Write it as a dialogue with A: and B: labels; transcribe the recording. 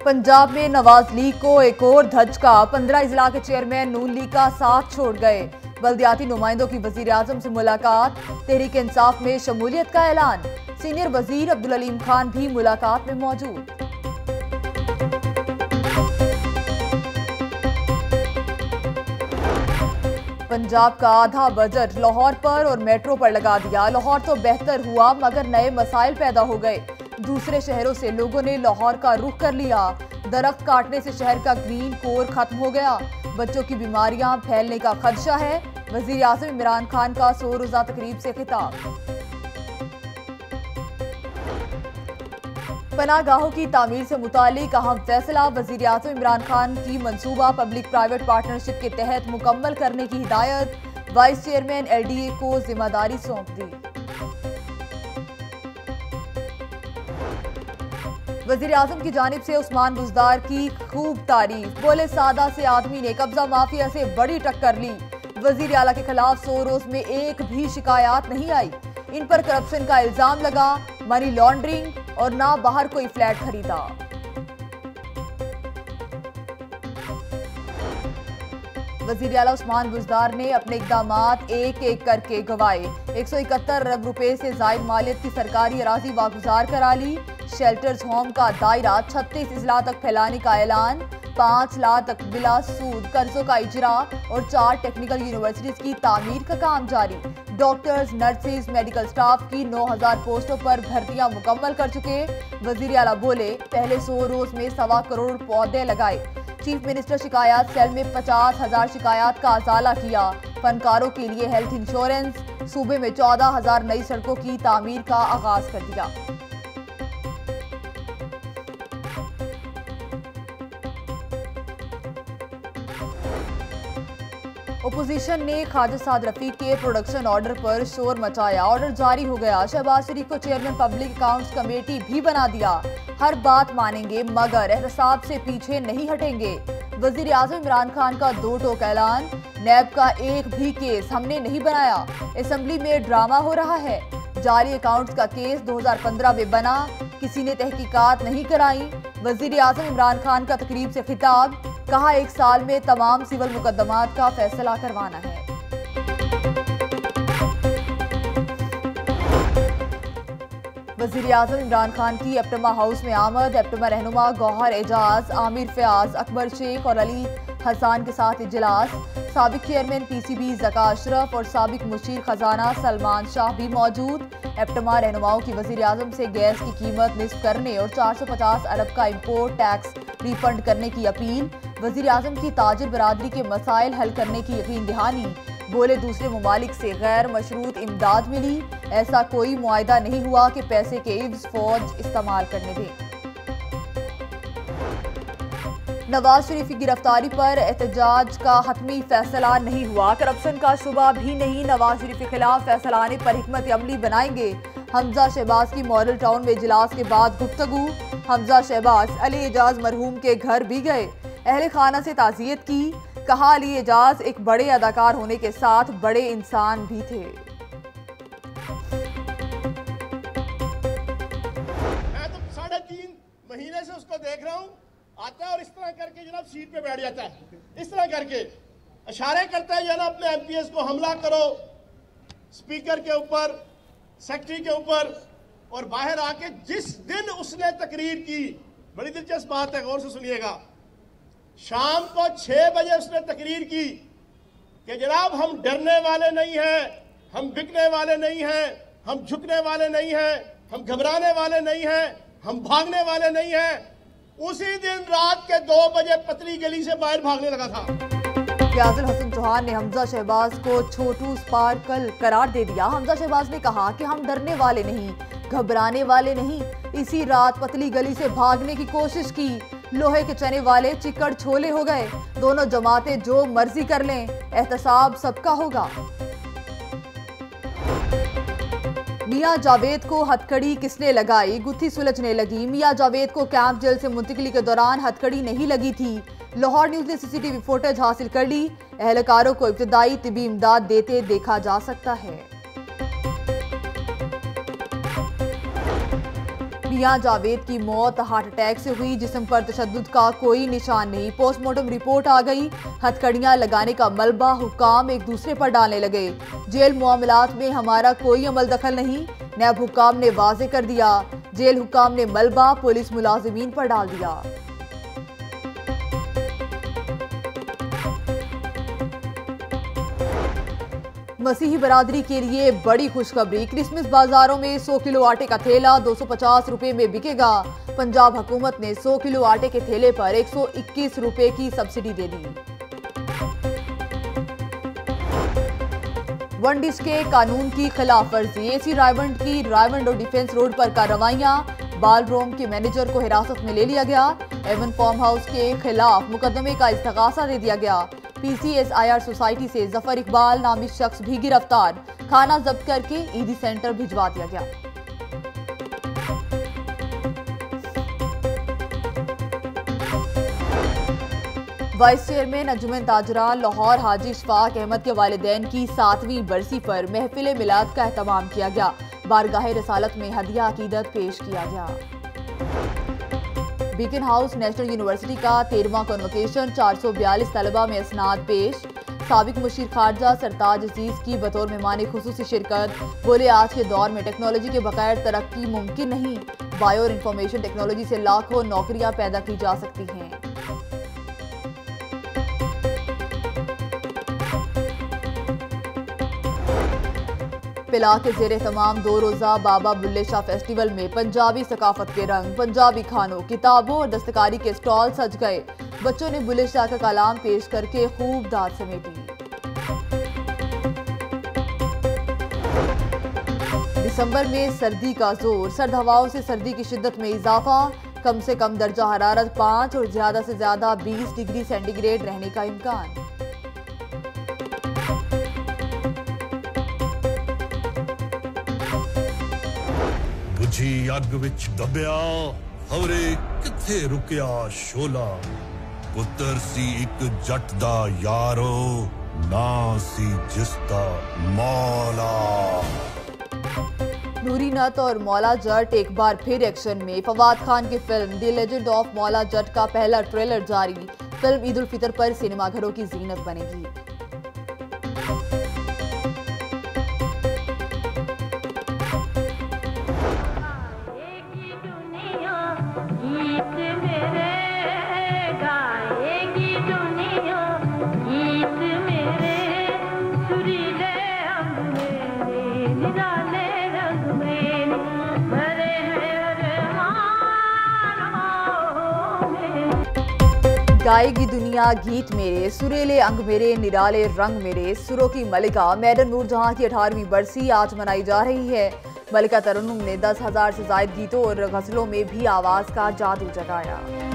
A: पंजाब में नवाज लीग को एक और धचका। 15 इजला के चेयरमैन नून लीग का साथ छोड़ गए। बल्दियाती नुमाइंदों की वजीर आजम से मुलाकात। तहरीक इंसाफ में शमूलियत का ऐलान। सीनियर वजीर अब्दुल अलीम खान भी मुलाकात में मौजूद। पंजाब का आधा बजट लाहौर पर और मेट्रो पर लगा दिया। लाहौर तो बेहतर हुआ मगर नए मसाइल पैदा हो गए। दूसरे शहरों से लोगों ने लाहौर का रुख कर लिया। दरख्त काटने से शहर का ग्रीन कोर खत्म हो गया। बच्चों की बीमारियां फैलने का खदशा है। वजीर आजम इमरान-खान का 100 रोजा तकरीब से खिताब। पनाहगाहों की तामीर से मुतालिक अहम फैसला। वजीर आजम इमरान-खान की मंसूबा पब्लिक प्राइवेट पार्टनरशिप के तहत मुकम्मल करने की हिदायत। वाइस चेयरमैन LDA को जिम्मेदारी सौंप दी। वजीर आजम की जानिब से उस्मान बुजदार की खूब तारीफ। बोले सादा से आदमी ने कब्जा माफिया से बड़ी टक्कर ली। वजीर आला के खिलाफ 100 रोज में एक भी शिकायत नहीं आई। इन पर करप्शन का इल्जाम लगा, मनी लॉन्ड्रिंग और ना बाहर कोई फ्लैट खरीदा। वजीर आला उस्मान बुजदार ने अपने इकदामात एक एक करके गवाए। 171 अरब रुपए से जायद मालियत की सरकारी अराजी वागुजार करा ली। शेल्टर्स होम का दायरा 36 इजला तक फैलाने का ऐलान। 5 लाख तक बिला सूद कर्जों का इजरा और 4 टेक्निकल यूनिवर्सिटीज की तामीर का काम जारी। डॉक्टर्स, नर्सेज, मेडिकल स्टाफ की 9000 पोस्टों पर भर्तियां मुकम्मल कर चुके। वजीर आला बोले पहले 100 रोज में 1.25 करोड़ पौधे लगाए। चीफ मिनिस्टर शिकायत सेल में 50,000 शिकायत का अजाला किया। फनकारों के लिए हेल्थ इंश्योरेंस। सूबे में 14,000 नई सड़कों की तामीर का आगाज कर दिया। ओपोजिशन ने ख्वाजा साद रफीक के प्रोडक्शन ऑर्डर पर शोर मचाया। ऑर्डर जारी हो गया। शहबाज शरीफ को चेयरमैन पब्लिक अकाउंट्स कमेटी भी बना दिया। हर बात मानेंगे मगर एहतसाब से पीछे नहीं हटेंगे। वजीर आजम इमरान-खान का 2 टोक ऐलान। NAB का एक भी केस हमने नहीं बनाया। असेंबली में ड्रामा हो रहा है। जारी अकाउंट्स का केस 2015 में बना, किसी ने तहकीकात नहीं कराई। वजीर आजम इमरान-खान का तकरीब से खिताब। कहा 1 साल में तमाम सिविल मुकदमात का फैसला करवाना है। वजीर आजम इमरान-खान की एप्टमा हाउस में आमद। एप्टमा रहनुमा गौहर एजाज, आमिर फयाज, अकबर शेख और अली हसान के साथ इजलास। साबिक चेयरमैन PCB ज़का अशरफ और साबिक मुशीर खजाना सलमान शाह भी मौजूद। एप्टमा रहनुमाओं की वजीर आजम से गैस की कीमत निस्फ करने और 450 अरब का इम्पोर्ट टैक्स रिफंड करने की अपील। वजीर आजम की ताजिर बरादरी के मसाइल हल करने की यकीन दहानी। बोले दूसरे ममालिक से गैर मशरूत इमदाद मिली। ऐसा कोई मुआहिदा नहीं हुआ कि पैसे के इव्ज फौज इस्तेमाल करने दें। नवाज शरीफ की गिरफ्तारी पर एहतजाज का हतमी फैसला नहीं हुआ। करप्शन का शुबा भी नहीं। नवाज शरीफ के खिलाफ फैसला आने पर हिकमत अमली बनाएंगे। हमजा शहबाज की मॉडल टाउन में इजलास के बाद गुफ्तगू। हमजा शहबाज अली एजाज मरहूम के घर भी गए। अहले खाना से ताज़ियत की। कहा अली एजाज एक बड़े अदाकार होने के साथ बड़े इंसान भी थे।
B: मैं तो 3.5 महीने से उसको देख रहा हूँ। आता है और इस तरह करके जनाब सीट पे बैठ जाता है। इस तरह करके इशारे करता है जनाब अपने MPS को हमला करो, स्पीकर के ऊपर, सेक्रेटरी के ऊपर। और बाहर आके जिस दिन उसने तकरीर की, बड़ी दिलचस्प बात है, गौर से सुनिएगा। शाम को 6 बजे उसने तकरीर की कि जनाब हम डरने वाले नहीं हैं, हम बिकने वाले नहीं हैं, हम झुकने वाले नहीं हैं, हम घबराने वाले नहीं हैं, हम भागने वाले नहीं हैं। उसी दिन रात के 2 बजे पतली गली से बाहर भागने लगा था।
A: याजिल हसन चौहान ने हमजा शहबाज को छोटू स्पार्कल करार दे दिया। हमजा शहबाज ने कहा कि हम डरने वाले नहीं, घबराने वाले नहीं। इसी रात पतली गली से भागने की कोशिश की। लोहे के चने वाले चिकड़ छोले हो गए। दोनों जमातें जो मर्जी कर लें, एहतसाब सबका होगा। मियां जावेद को हथकड़ी किसने लगाई? गुत्थी सुलझने लगी। मियां जावेद को कैंप जेल से मुंतकिली के दौरान हथकड़ी नहीं लगी थी। लाहौर न्यूज ने CCTV फुटेज हासिल कर ली। एहलकारों को इब्तदाई तिबी इमदाद देते देखा जा सकता है। मियां जावेद की मौत हार्ट अटैक से हुई। जिस्म पर तशद्दुद का कोई निशान नहीं। पोस्टमार्टम रिपोर्ट आ गई। हथकड़ियां लगाने का मलबा हुक्काम एक दूसरे पर डालने लगे। जेल मुआमलात में हमारा कोई अमल दखल नहीं, नैब हुक्काम ने वाजे कर दिया। जेल हुक्काम ने मलबा पुलिस मुलाजिमीन पर डाल दिया। मसीही बरादरी के लिए बड़ी खुशखबरी। क्रिसमस बाजारों में 100 किलो आटे का थैला 250 रुपए में बिकेगा। पंजाब हुकूमत ने 100 किलो आटे के थैले पर 121 रुपए की सब्सिडी दे दी। वंडिश के कानून की खिलाफ वर्जी। एसी रायवंड की रायवंड और डिफेंस रोड पर कार्रवाइयां। बालरोम के मैनेजर को हिरासत में ले लिया गया। एवन फार्म हाउस के खिलाफ मुकदमे का इस्तगासा दे दिया गया। PCSIR सोसाइटी से जफर इकबाल नामी शख्स भी गिरफ्तार। खाना जब्त करके ईदी सेंटर भिजवा दिया गया। वाइस चेयरमैन अंजुमन ताजरान लाहौर हाजी इशफाक अहमद के वालिदैन की 7वीं बरसी पर महफिल मिलाद का एहतमाम किया गया। बारगाह रसालत में हदिया अकीदत पेश किया गया। बीकन हाउस नेशनल यूनिवर्सिटी का 13वां कन्वोकेशन 442 तलबा में असनाद पेश। साबिक मुशीर खारजा सरताज अजीज की बतौर मेहमान खुसूसी शिरकत। बोले आज के दौर में टेक्नोलॉजी के बगैर तरक्की मुमकिन नहीं। बायो और इंफॉर्मेशन टेक्नोलॉजी से लाखों नौकरियां पैदा की जा सकती हैं। पिला के जेर तमाम 2 रोज़ा बाबा बुल्ले शाह फेस्टिवल में पंजाबी सकाफत के रंग। पंजाबी खानों, किताबों और दस्तकारी के स्टॉल सज गए। बच्चों ने बुल्ले शाह का कलाम पेश करके खूब दाद समेटी। दिसंबर में सर्दी का जोर। सर्द हवाओं से सर्दी की शिद्दत में इजाफा। कम से कम दर्जा हरारत 5 और ज्यादा से ज्यादा 20 डिग्री सेंटीग्रेड रहने का इम्कान।
C: बुझी अग विच दबिया खबरे किथे रुकिया शोला। पुत्र सी एक जट दा यारो, ना सी जिसदा मौला।
A: नूरी नत और मौला जट एक बार फिर एक्शन में। फवाद खान की film the legend of Maula Jatt का पहला ट्रेलर जारी। फिल्म ईद उल फितर पर सिनेमाघरों की जीनत बनेगी। गाएगी दुनिया गीत मेरे, सुरीले अंग मेरे, निराले रंग मेरे। सुरों की मलिका मैडम नूरजहां की 18वीं बरसी आज मनाई जा रही है। मलिका तरन्नुम ने 10,000 से ज्यादा गीतों और गजलों में भी आवाज का जादू जगाया।